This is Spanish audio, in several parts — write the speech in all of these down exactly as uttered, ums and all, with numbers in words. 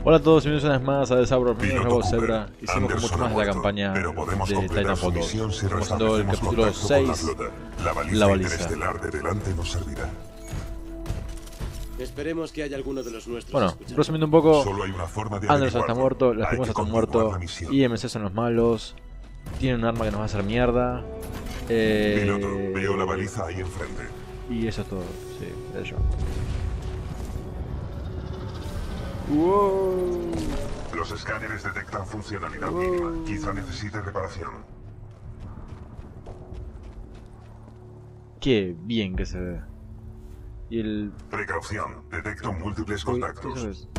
Hola a todos y bienvenidos una vez más a Desabro, mi nombre es Zebra y seguimos con mucho más de la campaña de Titanfall dos. Estamos haciendo el capítulo seis, la baliza, la baliza. Interestelar de delante nos servirá. Esperemos que haya alguno de los nuestros. Bueno, escuchando. resumiendo un poco, Solo hay una forma de Anderson está averiguarlo. muerto, los Hay primos que están continuar muertos, la misión. I M C son los malos, tienen un arma que nos va a hacer mierda, eh, Piloto, veo la baliza ahí enfrente. y eso es todo, sí, de hecho. Wow. Los escáneres detectan funcionalidad mínima. Quizá necesite reparación. Qué bien que se ve. Y el... Precaución, detecto múltiples Uy, contactos. eso es.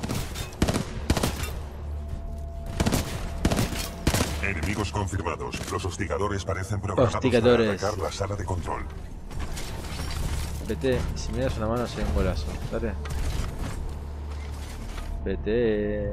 Enemigos confirmados. Los hostigadores parecen programados Hostigadores. para atacar la sala de control. Vete, si me das una mano sería un golazo, dale. Vete.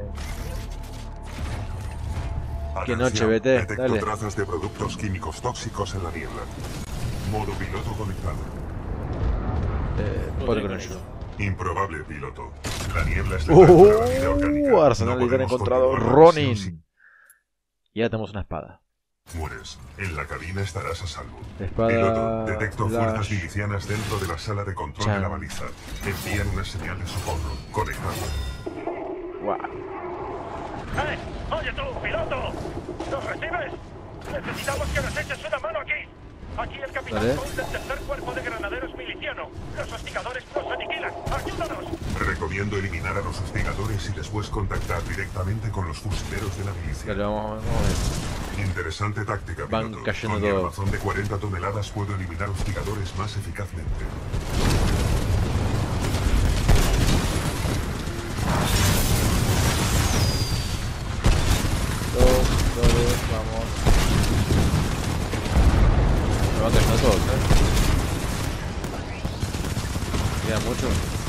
Qué noche, vete, Detecto dale. trazas de productos químicos tóxicos en la niebla. Modo piloto conectado. Eh, puedo con ello. Improbable, piloto. La niebla es letal para la vida orgánica. Uh, Arsenal No y han podemos encontrado continuar la misión sin- Ronin. Y ya tenemos una espada. Mueres. En la cabina estarás a salvo. Espada, Piloto, detecto flash. fuerzas milicianas dentro de la sala de control Chan. de la baliza. Envían una señal de socorro. Conectado. Wow. ¡Eh! ¡Oye tú, piloto! ¿Nos recibes? Necesitamos que nos eches una mano aquí. Aquí el capitán Vale. Cole del tercer cuerpo de granaderos miliciano. Los hostigadores nos aniquilan. ¡Ayúdanos! Recomiendo eliminar a los hostigadores y después contactar directamente con los fusileros de la milicia. Dale, vamos, vamos a ver. Interesante táctica, Van piloto. cayendo Con mi todos. armazón de cuarenta toneladas puedo eliminar hostigadores más eficazmente. Dos, dos, vamos. Me van cayendo todos, eh. Queda mucho.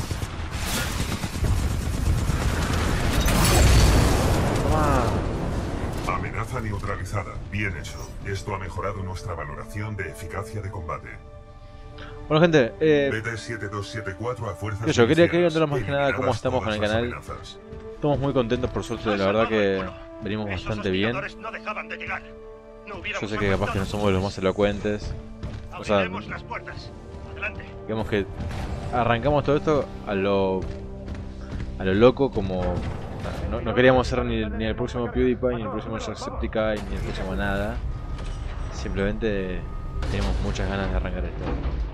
Toma. Amenaza neutralizada. Bien hecho. Esto ha mejorado nuestra valoración de eficacia de combate. Bueno, gente, eh, B T siete dos siete cuatro a fuerzas que yo quería que milicianas. vean más que nada cómo Eliminadas estamos con el todas las canal. amenazas. estamos muy contentos por suerte, la verdad que venimos Esos bastante bien. hostigadores no dejaban de llegar. No Yo hubiéramos sé que capaz que no somos los más elocuentes. O sea, Abriremos las puertas. Adelante. digamos que arrancamos todo esto a lo a lo loco, como no, no queríamos ser ni, ni el próximo PewDiePie, ni el próximo Jacksepticeye, ni el próximo nada. Simplemente tenemos muchas ganas de arrancar esto.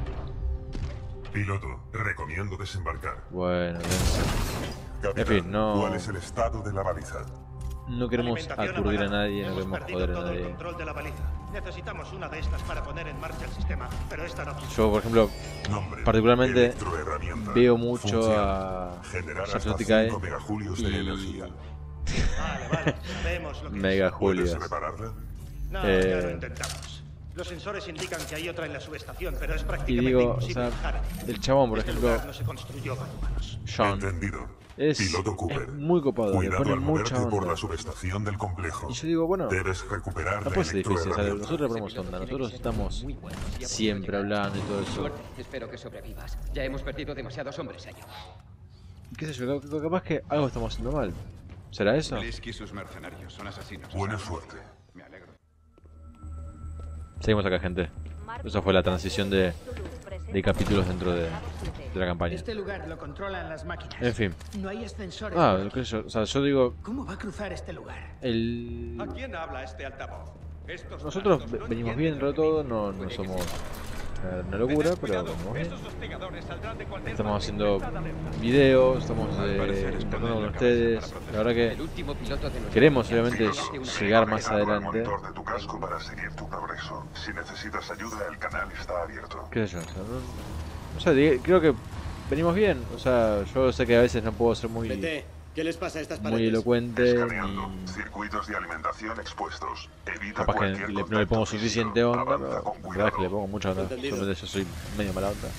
Piloto, recomiendo desembarcar. Bueno, denso. Capitán, fin, no- ¿cuál es el estado de la baliza? No queremos Alimentación aturdir a apagada. nadie, no Hemos queremos perdido joder a todo el nadie. control de la baliza. Necesitamos una de estas para poner en marcha el sistema, pero esta no funciona. Yo, por ejemplo, Nombre, particularmente electroherramienta, veo mucho función, a generar hasta Jacksepticeye cinco megajulios de y energía. Vale, vale, sabemos lo que Mega es. ¿Puedes Julias. repararla? No, Eh, ya lo intentamos. Los sensores indican que hay otra en la subestación, pero es Y prácticamente digo, o imposible sea, bajar. el chabón, por Este ejemplo, lugar no se construyó para humanos. Sean, Entendido. es, Piloto Cooper. es muy copado, le Cuidado pone al mucha moverte por onda. la subestación del complejo. Y yo digo, bueno, Debes recuperar no la puede ser difícil, o sea, electroherramienta. nosotros le ponemos onda, nosotros estamos siempre hablando y todo eso. Suerte. Espero que sobrevivas. Ya hemos perdido demasiados hombres allá. ¿Qué sé yo? Capaz- Capaz que algo estamos haciendo mal. ¿Será eso? Blisk y sus mercenarios son asesinos. Buena suerte. Me alegro. Seguimos acá, gente. Esa fue la transición de, de capítulos dentro de, de la campaña. Este lugar lo controlan las máquinas. En fin. No hay ascensores. Ah, por qué aquí. sé yo, o sea, yo digo, ¿Cómo va a cruzar este lugar? el... ¿A quién habla este altavoz? Estos Nosotros brazos no venimos bien entienden dentro de todo, lo que no, dicen. no Puede que somos sí. eh, una locura, Tened pero cuidado, venimos bien. esos hostigadores saldrán de cualquier Estamos parte. haciendo Estad alerta. videos, estamos Al eh, parecer interactuando con esconden la ustedes. cabeza para La verdad El que último piloto de nuestra queremos línea obviamente hace una llegar más Conectado al adelante. monitor de tu casco para seguir tu progreso. Si necesitas ayuda, el canal está abierto. ¿Qué sé yo? O sea, no, no sé, di- creo que venimos bien. O sea, yo sé que a veces no puedo ser muy, Vete, ¿qué les pasa a estas muy paredes? elocuente, Escaneando. ni Circuitos de alimentación expuestos. Evita capaz que cualquier le- no le contacto pongo físico. suficiente onda, Avanza pero con la verdad es que le cuidado. pongo mucha onda. Entendido. Solamente yo soy medio mala onda.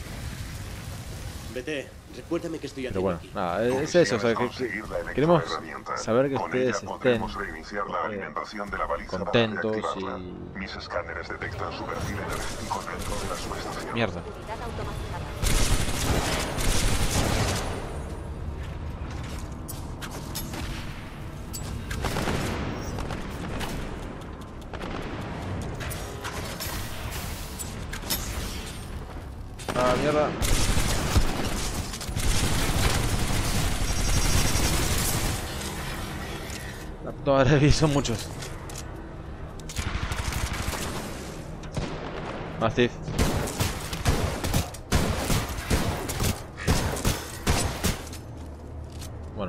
Vete, recuérdame que estoy Pero haciendo bueno, aquí. nada, Tu es eso. O sea, misión que, es conseguir la que queremos electroherramienta. saber que Con ustedes ella estén podremos reiniciar la eh, alimentación de la baliza para contentos reactivarla. y- Mis escáneres detectan su perfil energético dentro de la subestación. mierda. Ah, mierda. La puta madre, son muchos. Mastiff. Bueno.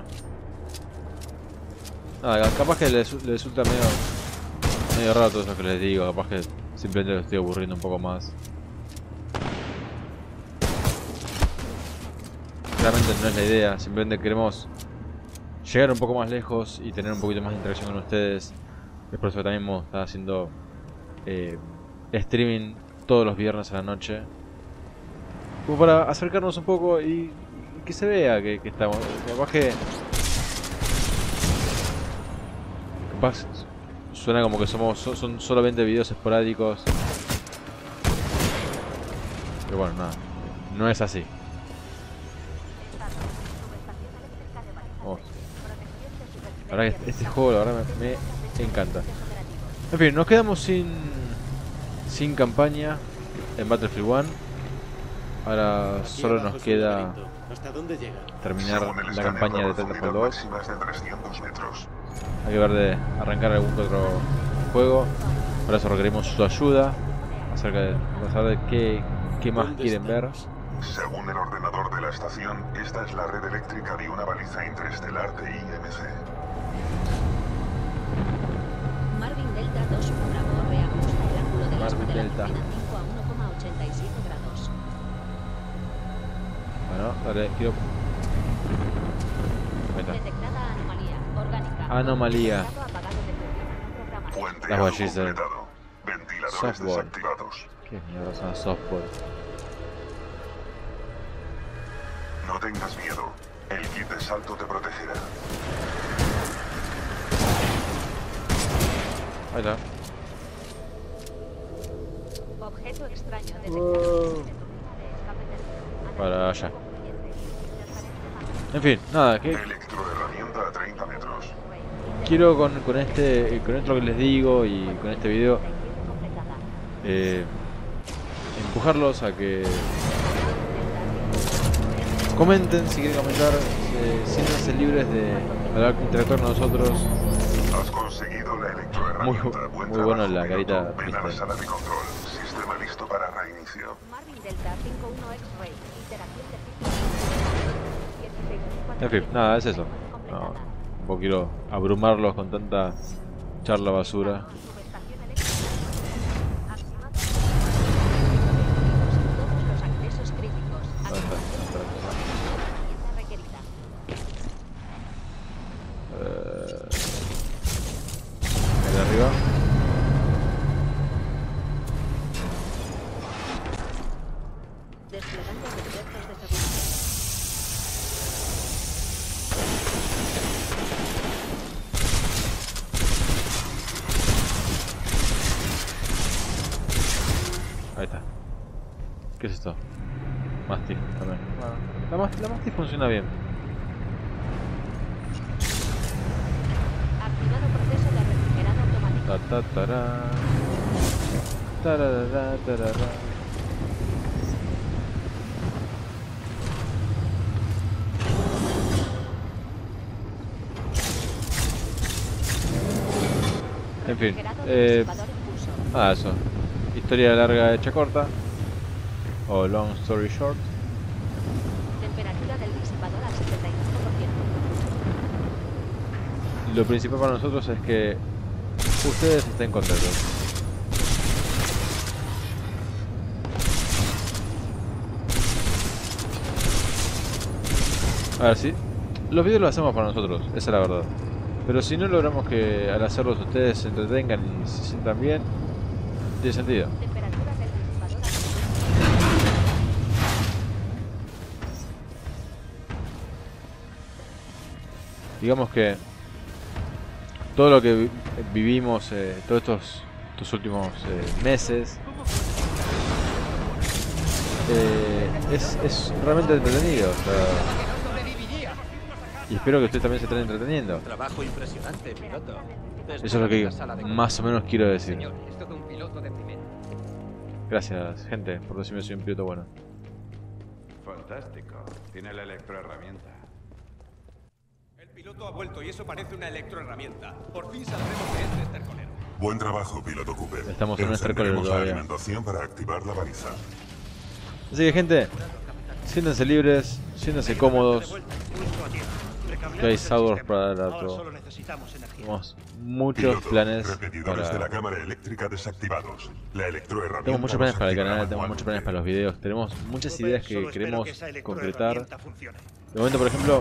Nada, capaz que les, les resulta medio, medio raro todo eso que les digo. Capaz que simplemente los estoy aburriendo un poco más. Claramente no es la idea, simplemente queremos llegar un poco más lejos y tener un poquito más de interacción con ustedes. Es por eso que también hemos estado haciendo eh, streaming todos los viernes a la noche, como para acercarnos un poco y, y que se vea que, que estamos. Capaz que capaz suena como que somos son, son solamente videos esporádicos, pero bueno, nada, no es así. Vamos. La verdad que este juego, la verdad, me, me encanta. En fin, nos quedamos sin sin campaña en Battlefield uno. Ahora Aquí solo abajo nos es un queda laberinto. ¿Hasta dónde llega? terminar Según el la escáner, campaña de la Titanfall profundidad dos. máxima es de trescientos metros. Hay que ver de arrancar algún que otro juego. Por eso requerimos su ayuda acerca de para saber de qué, qué más ¿Dónde quieren ver. estamos? Según el ordenador de la estación, esta es la red eléctrica de una baliza interestelar de I M C. Marvin Delta dos Bravo reajusta el ángulo del aspa Marvin de la Delta. turbina cinco a uno coma ochenta y siete grados. Bueno, dale, quiero. Ahí está. Detectada anomalía orgánica. Anomalía. Estado apagado de turbina no programada. Puente That's what she said. completado. Ventiladores Softball. desactivados. ¿Qué mierda son softball? No tengas miedo. El kit de salto te protegerá. Ahí está. Objeto extraño detectado. Wow. Turbina de escape térmico. Para allá. En fin, nada, que Electroherramienta a treinta metros. quiero con, con este con esto que les digo y con este video eh, empujarlos a que comenten si quieren comentar, eh, siéntanse libres de hablar, interactuar con nosotros. Has conseguido la electroherramienta. Muy- Buen muy bueno trabajo, la carita piloto. Ven a la triste. sala de control. Sistema listo para reinicio. Marvin Delta cinco uno X-Ray. Interacción de En fin, nada, es eso. No, un poco quiero abrumarlos con tanta charla basura. Subestación eléctrica. Activado. Todos los accesos críticos. ¿Dónde está? Activación ¿Dónde está? herramienta requerida. Eh, ahí de arriba. Desplegando refuerzos de seguridad. Ahí está. ¿Qué es esto? Mastiff también. Bueno, la, Mastiff, la Mastiff funciona bien. Activado proceso de refrigerado automático. Ta ta tará. Tararara, tarará. En fin, Refrigerado de eh, disipador en curso. ah, eso. Historia larga hecha corta. O long story short. Temperatura del disipador al setenta y cinco por ciento. Lo principal para nosotros es que ustedes estén contentos. A ver, sí. Los videos los hacemos para nosotros, esa es la verdad. Pero si no logramos que al hacerlos ustedes se entretengan y se sientan bien, no tiene sentido. Temperatura del disipador al Digamos que todo lo que vi- vivimos eh, todos estos, estos últimos eh, meses eh, es, es realmente entretenido. O sea, y espero que ustedes también se estén entreteniendo. Trabajo impresionante, piloto. Eso es lo que más o menos quiero decir. Señor, es todo un piloto de primera. Gracias, gente, por decirme que soy un piloto bueno. Fantástico. Tiene la electroherramienta. El piloto ha vuelto y eso parece una electroherramienta. Por fin saldremos de este estercolero. Buen trabajo, piloto Cooper. Estamos en un estercolero Encenderemos la todavía. alimentación para activar la baliza. Así que, gente, siéntanse libres, siéntanse cómodos. Que hay sabor para dar todo. Tenemos muchos Piloto, planes repetidores de la para... cámara eléctrica desactivados. La electroherramienta Tenemos muchos planes nos para el activará canal, tenemos muchos planes para los videos, tenemos muchas ideas que queremos concretar. De momento, por ejemplo,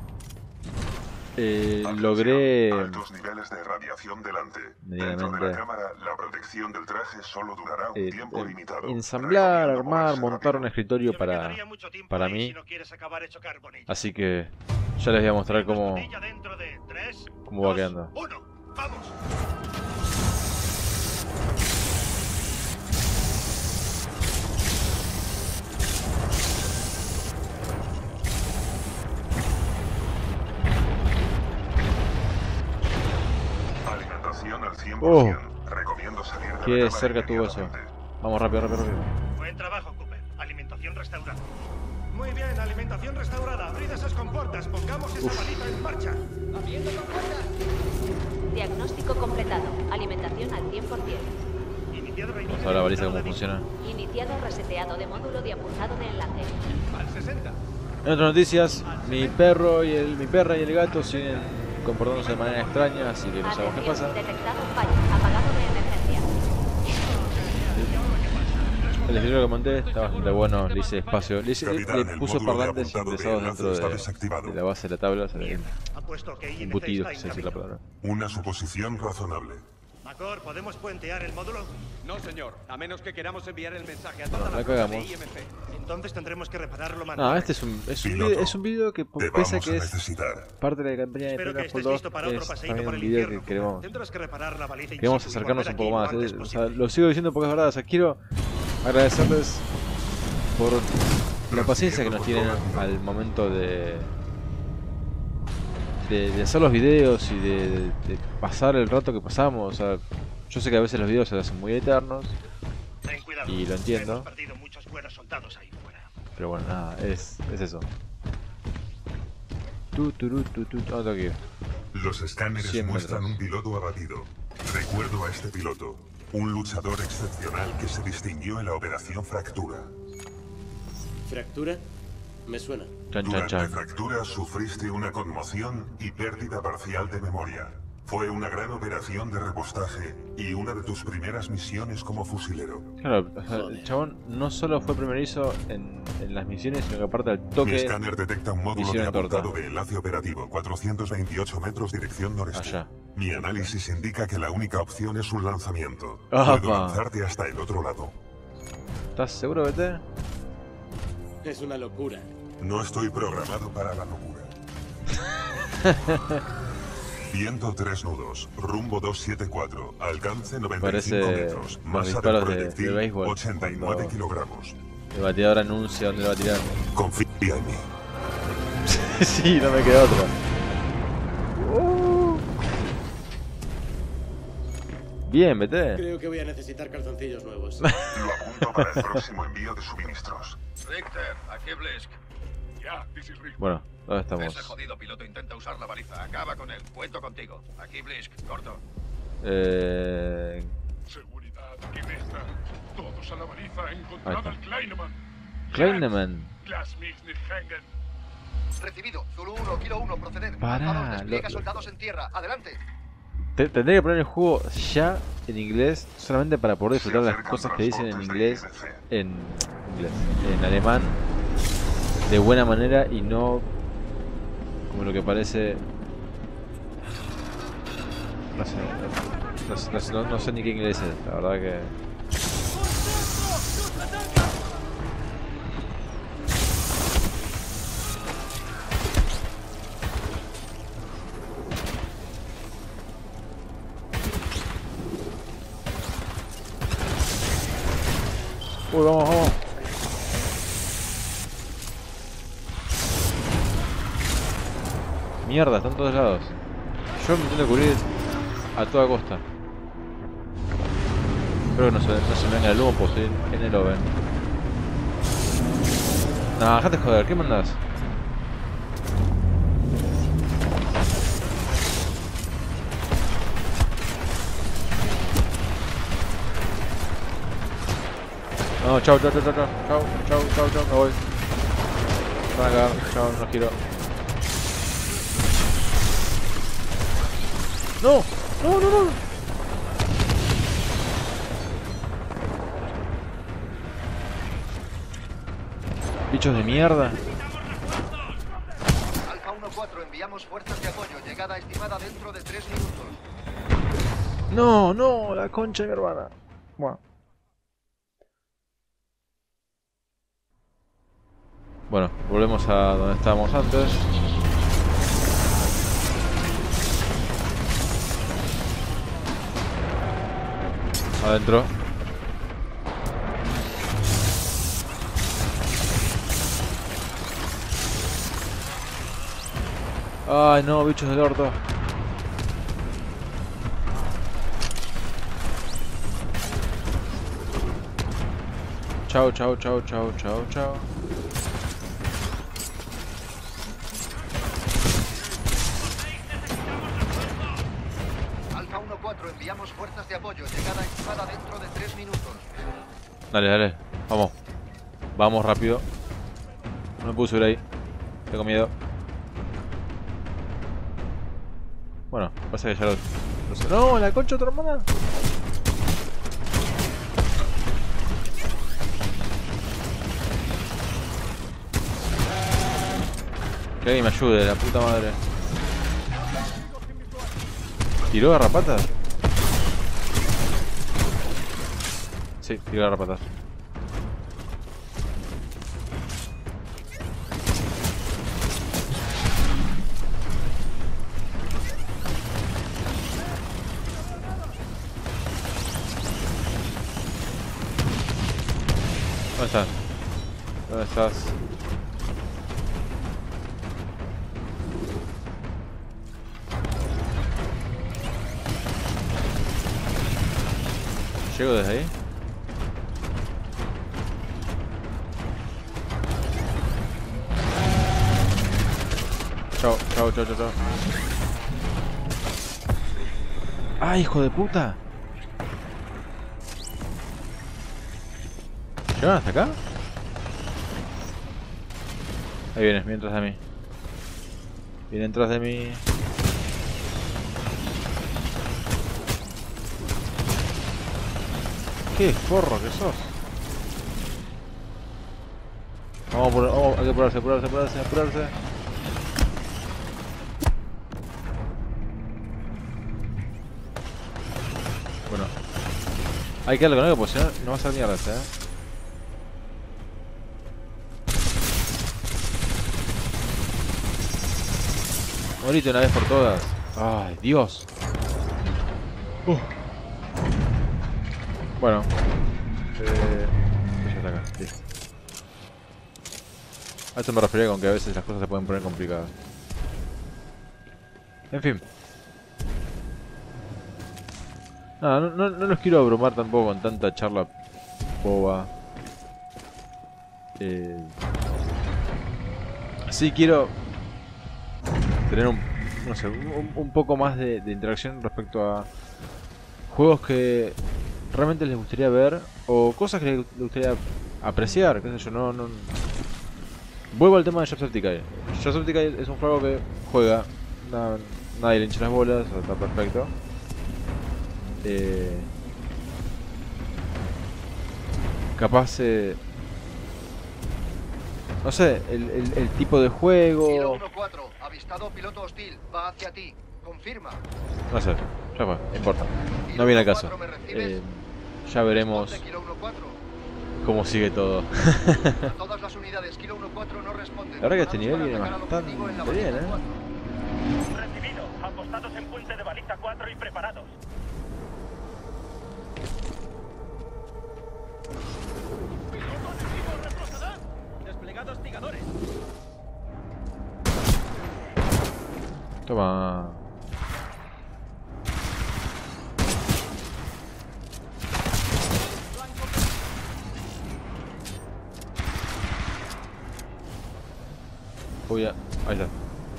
eh, logré Altos niveles de radiación delante. Dentro de la cámara, la protección del traje solo durará un eh, tiempo eh, limitado. ensamblar, Recomiendo armar, moverse montar rápido. un escritorio para, para mí. Así que ya les voy a mostrar cómo, cómo va quedando. Alimentación al cien por cien. Oh, Recomiendo salir de la qué cámara cerca tuvo eso. inmediatamente. Vamos rápido, rápido, rápido. Buen trabajo, Cooper. Alimentación restaurada. Muy bien, alimentación restaurada. Abrid esas compuertas. Pongamos esa baliza en marcha. ¡Abriendo compuertas! Diagnóstico completado. Alimentación al cien por cien. Iniciado Vamos reinicio a ver la baliza de cómo funciona. Iniciado reseteado de módulo de apuntado de enlace. Al sesenta. En otras noticias, mi perro y el, mi perra y el gato siguen comportándose de manera extraña, así que no sabemos qué Atención, pasa. detectado fallo. Apagado de emergencia. El escritorio que monté está bastante bueno, le hice espacio, le, hice, Capitán, le el puso módulo de parlantes apuntado de ingresados enlace dentro está de, desactivado. de la base de la tabla, o sea, Apuesto que I M C embutidos, está si en se dice la camino. palabra. Una suposición razonable. Macor, ¿podemos puentear el módulo? No, señor. A menos que queramos enviar el mensaje a Bueno, toda la la flota de cagamos. I M C. Entonces tendremos que repararlo No, manualmente. este es un, es un, Piloto, video, es un video que Te pese a vamos que a es necesitar. parte de la campaña de Espero que Titanfall estés dos, listo para otro es paseíto también por un el video infierno. que queremos, Tendrás que reparar la baliza in queremos situ y acercarnos volver un poco aquí más. lo eh, antes o sea, posible. lo sigo diciendo porque es verdad, o sea, quiero agradecerles por la paciencia que nos tienen al momento de, de, de hacer los videos y de, de, de pasar el rato que pasamos. O sea, yo sé que a veces los videos se hacen muy eternos, Ten cuidado. y lo entiendo. Hemos perdido muchos buenos soldados ahí fuera. pero bueno, nada, es, es eso. Tu, turu, tu, tu, tu. Ah, tengo que ir. Los escáneres cien muestran metros. un piloto abatido. Recuerdo a este piloto, un luchador excepcional que se distinguió en la Operación Fractura. ¿Fractura? Me suena. Chan, chan, Durante chan. Fractura sufriste una conmoción y pérdida parcial de memoria. Fue una gran operación de repostaje y una de tus primeras misiones como fusilero. Claro, o sea, el chabón no solo fue primerizo en, en las misiones, sino que aparte al Mi toque. escáner detecta un módulo de misión torta. apuntado de enlace operativo, cuatrocientos veintiocho metros dirección noreste. Allá. Mi análisis indica que la única opción es un lanzamiento. Apa. Puedo lanzarte hasta el otro lado. ¿Estás seguro, B T? Es una locura. No estoy programado para la locura. Viento tres nudos, rumbo doscientos setenta y cuatro, alcance noventa y cinco Parece metros, los masa del disparos de- proyectil de béisbol, ochenta y nueve cuando- kilogramos. El bateador anuncia dónde lo va a tirar. Confía en mí. Sí, no me queda otra. Uh. Bien, B T. Creo que voy a necesitar calzoncillos nuevos. Lo apunto para el próximo envío de suministros. Richter, aquí Blisk. Ya, this is Rick. Bueno, ¿dónde estamos? Ese jodido piloto intenta usar la baliza. Acaba con él. Cuento contigo. Aquí Blisk, corto. Eh... Seguridad, aquí está. Todos a la baliza. Ahí Encontrado está. al Kleinemann. Kleinemann. Glasmixnithangen. Recibido. Zulu uno, Kilo uno, proceder. Pará, Avanzados, despliega lo- soldados en tierra. Adelante. Te- Tendré que poner el juego ya en inglés, solamente para poder disfrutar las cosas que dicen en inglés, en inglés, en alemán, de buena manera y no como lo que parece. No sé, no, sé- no sé- no- no sé ni qué inglés es, la verdad que. Uy, vamos, vamos. Mierda, están todos lados. Yo me intento cubrir a toda costa. Espero que no se, no se me venga el humo porque estoy en el oven. No, dejate joder, ¿qué mandas? No, chao, chao, chao, chao, chao, chao, chao, chao, chao, me voy. Van a cagar, chao, no giro. No, no, no, no. Bichos de mierda. Alfa uno cuatro, enviamos fuerzas de apoyo. Llegada estimada dentro de tres minutos. No, no, la concha de mi hermana. Bueno. Bueno, volvemos a donde estábamos antes. Adentro. Ay no, bichos del orto. Chao, chao, chao, chao, chao, chao. Alfa uno cuatro, enviamos fuerzas de apoyo. Llegada estimada dentro de tres minutos. Dale, dale, vamos. Vamos rápido. No me puedo subir ahí. Tengo miedo. Bueno, pasa que ya lo... lo sé. ¡No! ¡La concha de tu hermana! Que alguien me ayude, la puta madre. ¿Tiró garrapatas? Sí, tiró garrapatas. ¿Dónde estás? ¿Dónde estás? ¿Llego desde ahí? Chao, chao, chao, chao, chao. ¡Ah, hijo de puta! ¿Llegan hasta acá? Ahí vienes, viene tras de mí. Vienen tras de mí. ¿Qué forro que sos? Vamos por... Oh, hay que apurarse, apurarse, apurarse, apurarse. Bueno. Hay que darle con algo porque si no, no va a ser mierda este, eh. Morite una vez por todas. Ay, Dios. Uh. Bueno. Eh, ya está acá. Listo. A esto me refería con que a veces las cosas se pueden poner complicadas. En fin. Nada, no, no, no los quiero abrumar tampoco con tanta charla boba. Eh, sí quiero tener un, no sé, un, un poco más de, de interacción respecto a juegos que realmente les gustaría ver o cosas que les gustaría apreciar, qué sé yo, no, no... Vuelvo al tema de Jacksepticeye. Jacksepticeye es un juego que juega, na, nadie le hincha las bolas, está perfecto. Eh, capaz, eh, no sé, el, el, el tipo de juego... Kilo uno cuatro, avistado piloto hostil, va hacia ti, confirma. No sé, ya fue, no importa. No viene al caso. Eh, ya veremos cómo sigue todo. Todas las unidades Kilo uno cuatro no responden. La verdad que este nivel viene bastante bien, ¿eh? Recibido, apostados en puente de baliza cuatro y preparados. Desplegad hostigadores. Toma. Voy a... Ahí está.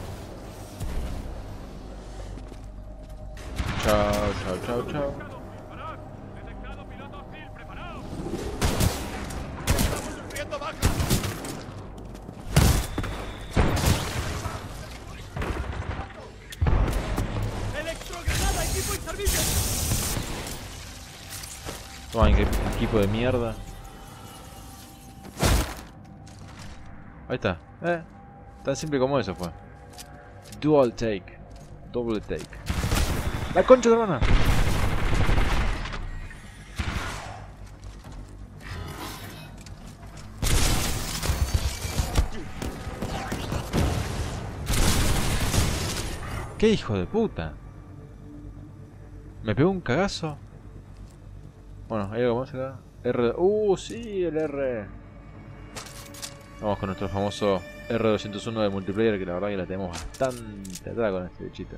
Chao, chao, chao, chao. Toma, qué equipo de mierda. Ahí está. Eh, tan simple como eso fue. Dual take. Doble take. La concha de hermana. ¿Qué hijo de puta? Me pegó un cagazo. Bueno, hay algo más acá. R... Uh, sí, el R. Vamos con nuestro famoso R doscientos uno de multiplayer, que la verdad que la tenemos bastante atrás con este bichito.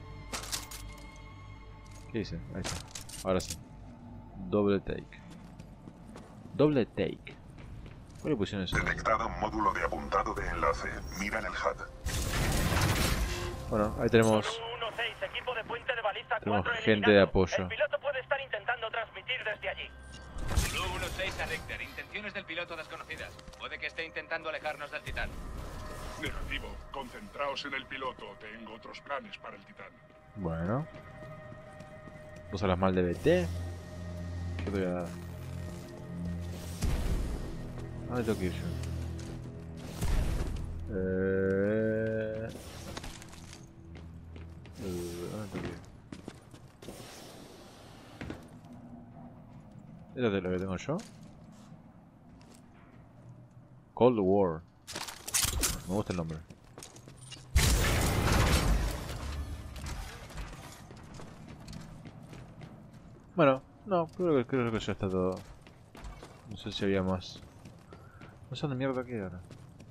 ¿Qué dice? Ahí está. Ahora sí. Doble take. Doble take. ¿Cuál le pusieron eso? Detectado un módulo de apuntado de enlace. Mira en el H U D. Bueno, ahí tenemos... uno seis, equipo de puente de baliza Tenemos cuatro gente de eliminado. apoyo. El piloto puede estar intentando transmitir desde allí. Blue uno seis a Richter. Intenciones del piloto desconocidas. Puede que esté intentando alejarnos del Titán. Negativo. Concentraos en el piloto. Tengo otros planes para el Titán. Bueno. Vos hablas mal de B T. ¿Qué te voy a dar? ¿A dónde tengo que ir yo? Eh... eh... ¿Dónde tengo que ir? ¿Esto es lo que tengo yo? Cold War. Me gusta el nombre. Bueno, no, creo que, creo que ya está todo. No sé si había más. No sé dónde mierda queda ahora.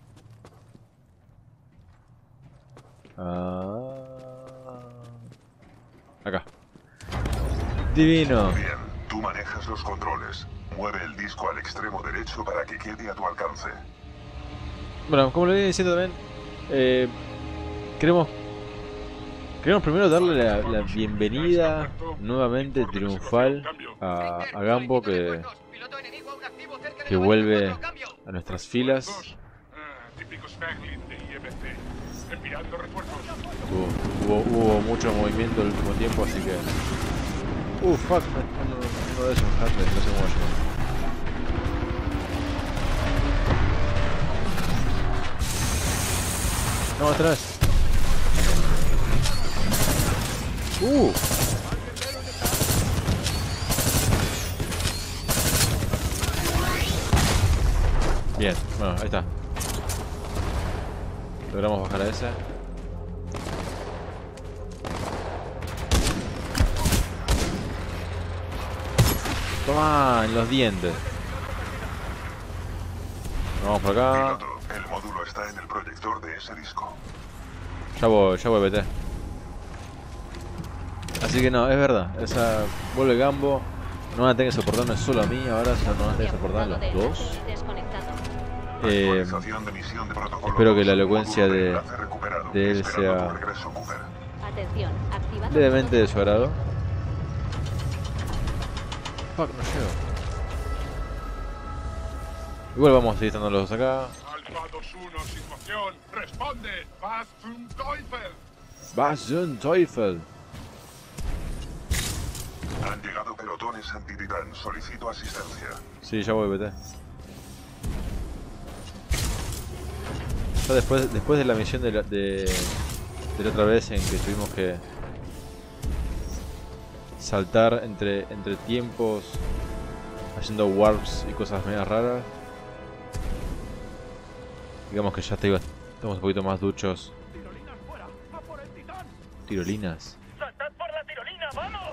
Ah... Acá. Divino. Bien, tú manejas los controles. Mueve el disco al extremo derecho para que quede a tu alcance. Bueno, como le venía diciendo también, eh, queremos, queremos primero darle la, la bienvenida nuevamente triunfal a, a Gambo, que, que vuelve a nuestras filas. Hubo, hubo, hubo mucho movimiento al último tiempo, así que... Uh, fuck, uno, uno de esos jardines, no sé cómo llamar. No, otra vez. Uh. Bien, bueno, ahí está. Logramos bajar a ese. Toma, en los dientes. Vamos por acá. Piloto, el módulo está en el proyector de ese disco. Ya voy, ya voy, B T. Así que no, es verdad. Esa vuelve Gambo. No van a tener que soportarme solo a mí, ahora no van a tener que soportar los dos. Eh, espero que la elocuencia de, de él sea levemente de su agrado. Fuck, no llego. Igual vamos a seguir estando los dos acá. Alfa dos uno, situación. Responde. Was zum Teufel. Was zum Teufel. Han llegado pelotones anti-titán. Solicito asistencia. Sí, ya voy, B T. Ya después, después de la misión de la, de, de la otra vez en que tuvimos que saltar entre, entre tiempos haciendo warps y cosas medias raras, digamos que ya te iba, estamos un poquito más duchos. Tirolinas fuera, a por el Titán. Tirolinas. ¡Saltad por la tirolina, vamos!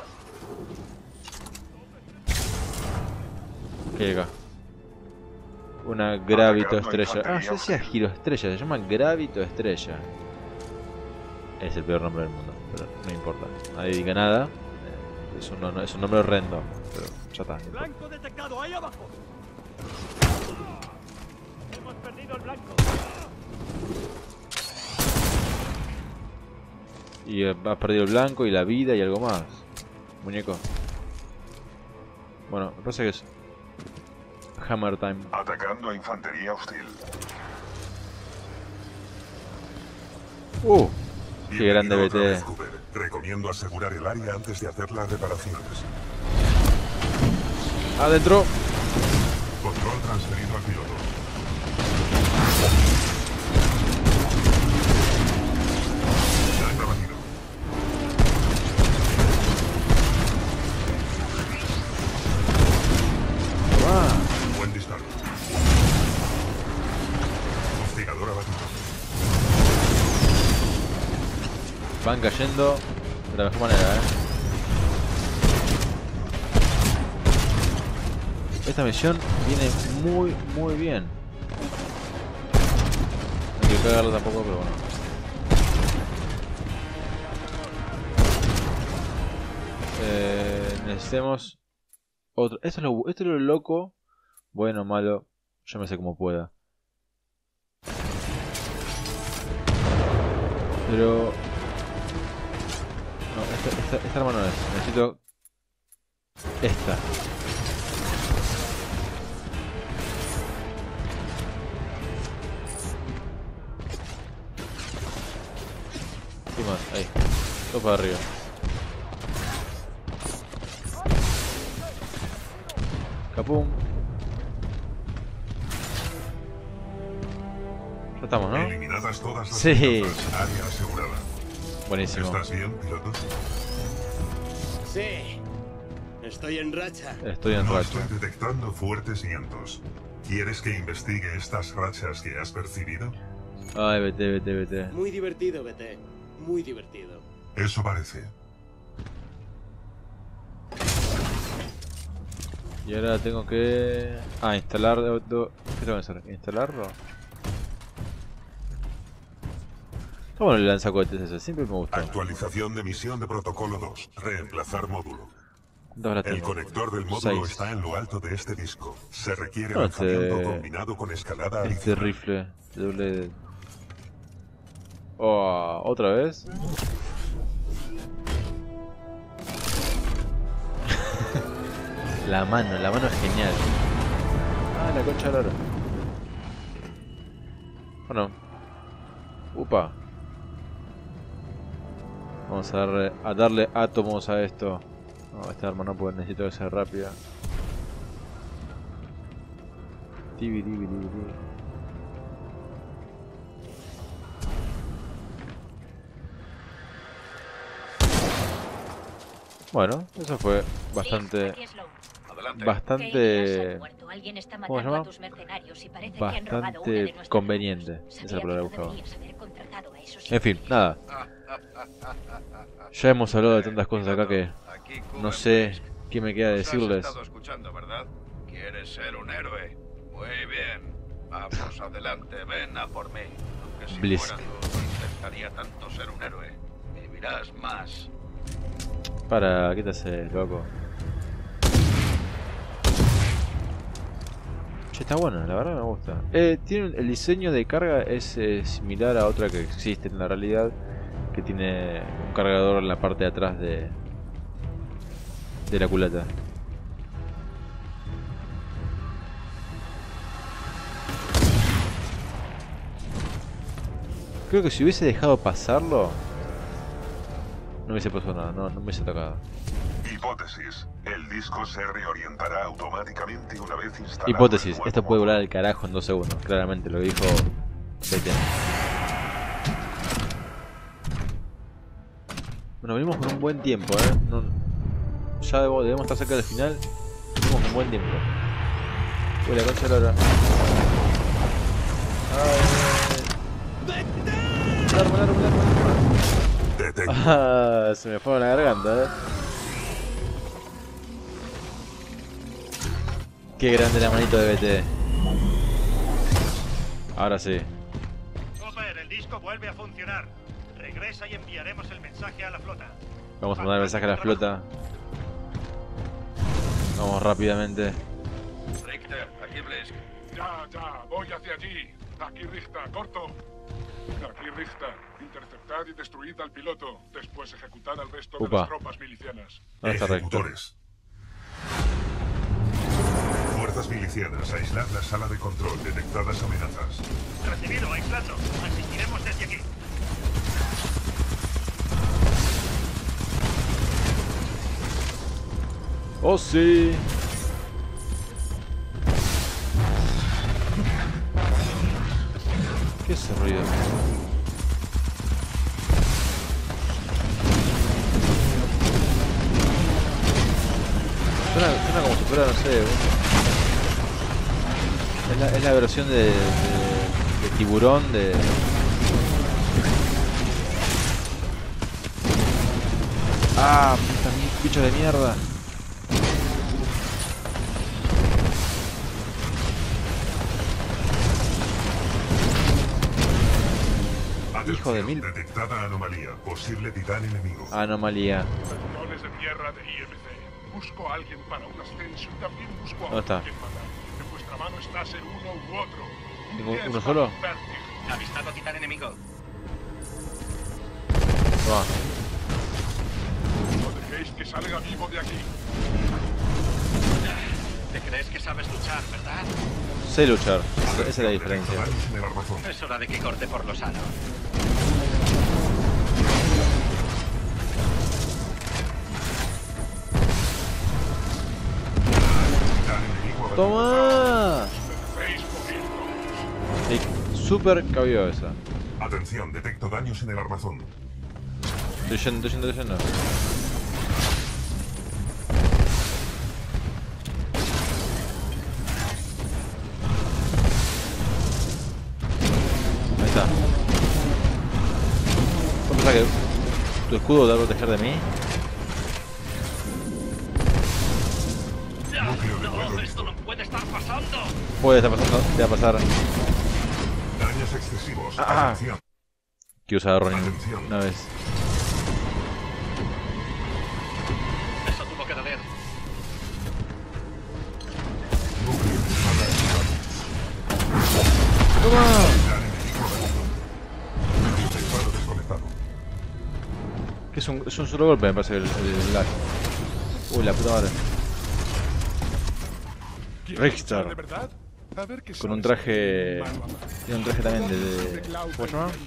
¿Qué hay acá? Una gravito estrella. Ah, yo decía giro estrella, se llama gravito estrella. Es el peor nombre del mundo, pero no importa. Nadie diga nada. Es un, no, es un nombre horrendo, pero ya está. Blanco detectado ahí abajo. Hemos perdido el blanco. Y has perdido el blanco y la vida y algo más. Muñeco. Bueno, me parece que es Hammer Time. Atacando a infantería hostil. Uh, qué grande B T. Vez, Recomiendo asegurar el área antes de hacer las reparaciones. Adentro. Control transferido al piloto. Daño abatido. Ah. Buen disparo. Hostigador abatido. Van cayendo de la mejor manera, eh. Esta misión viene muy, muy bien. No quiero pegarlo tampoco, pero bueno. Eh, necesitamos otro. Esto es, lo, esto es lo loco. Bueno o malo, yo me sé como pueda. Pero... No, esta, esta, esta arma no es. Necesito esta. ¿Qué más? Ahí. Todo para arriba. Capum. Ya estamos, ¿no? Eliminadas todas las sí. amenazas. Área asegurada. Buenísimo. ¿Estás bien, piloto? Sí. Estoy en racha. Estoy en no racha. Estoy detectando fuertes vientos. ¿Quieres que investigue estas rachas que has percibido? Ay, vete, vete, vete. Muy divertido, B T. Muy divertido. Eso parece. Y ahora tengo que... Ah, instalar... Do... Do... ¿Qué tengo que hacer? ¿Instalarlo? Está bueno el lanzacohetes ese, siempre me gustó. Actualización de misión de protocolo dos. Reemplazar módulo. El tengo? conector del módulo Seis. está en lo alto de este disco. Se requiere No, lanzamiento este... combinado con escalada Este adicional. rifle de doble... Oh, ¿otra vez? La mano, la mano es genial. Ah, la concha de la hora. Bueno. Upa. Vamos a darle, a darle átomos a esto. No, esta arma no puede, necesito que sea rápida. Tibi, tibi, tibi, tibi. Bueno, eso fue bastante... Bastante... ¿Cómo se llama? Bastante conveniente. Esa es la palabra que buscaba. En fin, nada. Ya hemos hablado de tantas cosas acá que no sé qué me queda decirles. ¿Quieres ser un héroe? Muy bien. Vamos adelante, ven a por mí. Aunque si Blisk. fuera tú, intentaría tanto ser un héroe. Vivirás más. Para, ¿qué te haces, loco? Che, está bueno, la verdad me gusta. Eh, tiene, el diseño de carga es eh, similar a otra que existe en la realidad, que tiene un cargador en la parte de atrás de, de la culata. Creo que si hubiese dejado pasarlo, no hubiese pasado nada, no, no me hubiese atacado. Hipótesis. El disco se reorientará automáticamente una vez instalado. Hipótesis, esto puede volar al carajo en dos segundos, claramente lo dijo B T. Bueno, venimos con un buen tiempo, eh. No, ya debemos, debemos estar cerca del final. Venimos con buen tiempo. Uy, la concha de la hora. Ay, largo, largo, largo, largo. Ah, se me fue a la garganta, eh. Qué grande la manito de B T. Ahora sí. Cooper, el disco vuelve a funcionar. Regresa y enviaremos el mensaje a la flota. Vamos a mandar el mensaje a la flota. Vamos rápidamente. Richter, aquí Blisk. Ya, ya, voy hacia allí. Aquí Richter, corto. Aquí Richter. Interceptad y destruid al piloto. Después ejecutad al resto Upa. de las tropas milicianas. ¿Dónde está Richter? Ejecutores. Fuerzas milicianas, aislar la sala de control. Detectadas amenazas. Recibido, aislando. Asistiremos desde aquí. ¡Oh, sí! ¿Qué es ese ruido? Suena, suena como si fuera, no sé... Es la, es la versión de, de, de tiburón de... ¡Ah! ¡Puta, bicho de mierda! Hijo de mil. Detectada anomalía. Posible titán enemigo. Anomalía. Sectores de tierra de I M C. Busco a alguien para un ascenso y también busco a ¿Dónde está? alguien matar. En vuestra mano está ser uno u otro. ¿Tengo Yes, uno solo? Bertie. Avistado titán enemigo. Toma. No dejéis que salga vivo de aquí. ¿Te crees que sabes luchar, verdad? Sé luchar. Esa es la diferencia. Daños en el armazón. Es hora de que corte por lo sano. Titán enemigo abatido. ¡Toma! Veis morir. Y super cabió esa. Atención, detecto daños en el armazón. Estoy yendo, estoy yendo, estoy yendo. Ahí está. ¿Vos pensás que tu escudo te va a proteger de mí? No, esto no puede estar pasando. Puede estar pasando, te va a pasar. Daños excesivos. Ah. Atención. Quiero usar a Ronin Atención. una vez. Eso tuvo que doler. Núcleo de espada activado. ¡Toma! Titán enemigo abatido. Disparo desconectado. Que es un, es un solo golpe, me parece el, el lag. Uy, la puta madre. Richter. ¿De verdad? A ver qué Con un sabes. traje. Mano a mano. Tiene un traje también de. de ¿Cómo se llama?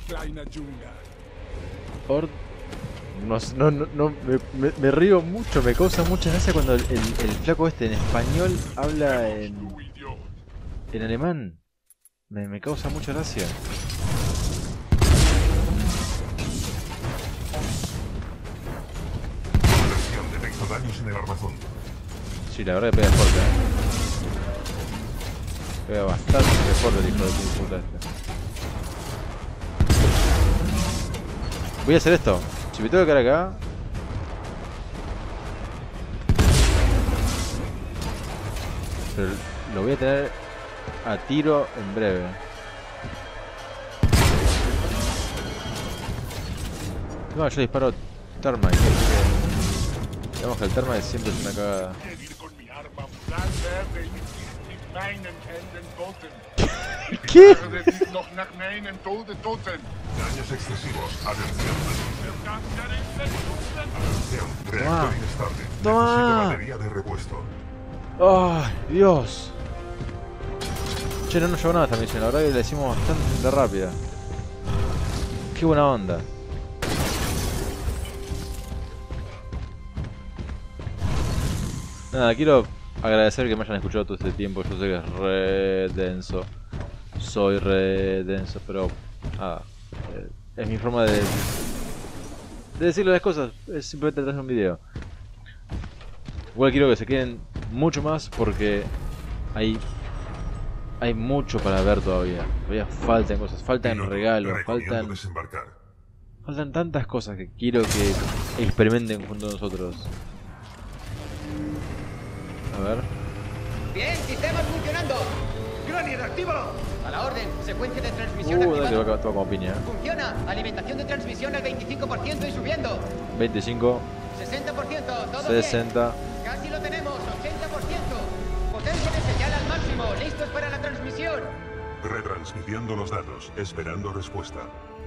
Or... No, sé, no, no, no me, me, me río mucho, me causa mucha gracia cuando el, el, el flaco este en español habla en. en alemán. Me, me causa mucha gracia. Atención, detecto daños en el armazón. Sí, la verdad que pega fuerte, ¿eh? Pega bastante fuerte el hijo de puta este. Voy a hacer esto. Si me tengo que quedar acá. Pero lo voy a tener a tiro en breve. No, yo disparo Termite. Digamos que el Termite siempre es una cagada. ¿Qué? Daños excesivos. Atención. Atención. Reactor inestable. Toma. Necesito batería de repuesto. ¡Ay, Dios! Che, no nos llevó nada esta misión, la verdad que la hicimos bastante rápida. Qué buena onda. Nada, quiero agradecer que me hayan escuchado todo este tiempo. Yo sé que es re denso. Soy re denso, pero nada. Eh, es mi forma de, de decirle las cosas. Es simplemente traer un video. Igual quiero que se queden mucho más porque hay hay mucho para ver todavía. Todavía faltan cosas, faltan Piloto, regalos, recomiendo faltan desembarcar. faltan tantas cosas que quiero que experimenten junto a nosotros. A ver. Bien, sistemas funcionando. ¡Granier, activo! A la orden, secuencia de transmisión Uh, dale que activada. va a como piña. Funciona. Alimentación de transmisión al veinticinco por ciento y subiendo. veinticinco, sesenta por ciento, todo sesenta. bien. Casi lo tenemos, ochenta por ciento. Potencia de señal al máximo, listos para la transmisión. Retransmitiendo los datos. Esperando respuesta.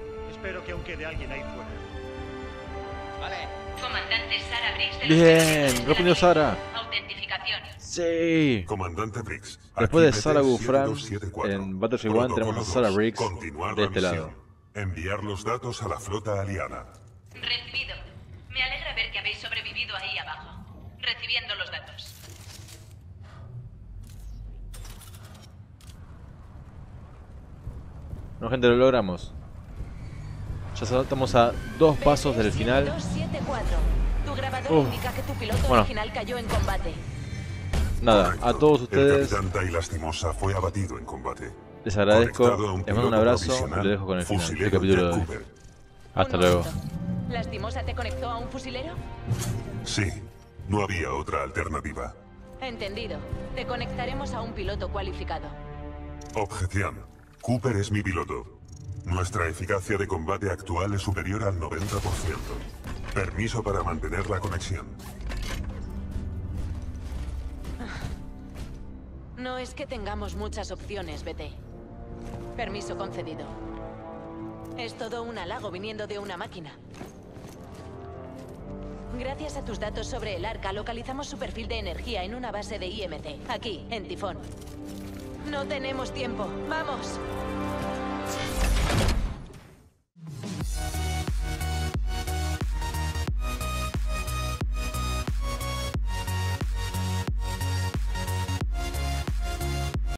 Espero que aún quede alguien ahí fuera. Vale. Comandante Sara Briggs de Bien, respondió Sara. Autentificación. Sí. Comandante Briggs. Después de Sara Gufran en Battlefield uno tenemos a Sara Briggs de este lado. Enviar los datos a la flota aliada. Recibido. Me alegra ver que habéis sobrevivido ahí abajo. Recibiendo los datos. No, gente, lo logramos. Ya saltamos a dos pasos del final. dos siete cuatro. Tu grabador Uf. indica que tu piloto Bueno. original cayó en combate. Nada, Correcto. a todos ustedes El capitán Tai Lastimosa fue abatido en combate. les agradezco. Conectado a un Les mando un piloto abrazo y provisional, lo dejo con el final del fusilero capítulo de Jack hoy. Cooper. Hasta Un luego. momento. ¿Lastimosa te conectó a un fusilero? Sí, no había otra alternativa. Entendido. Te conectaremos a un piloto cualificado. Objeción. Cooper es mi piloto. Nuestra eficacia de combate actual es superior al noventa por ciento. Permiso para mantener la conexión. No es que tengamos muchas opciones, B T. Permiso concedido. Es todo un halago viniendo de una máquina. Gracias a tus datos sobre el Arca, localizamos su perfil de energía en una base de I M C, aquí, en Tifón. No tenemos tiempo. ¡Vamos!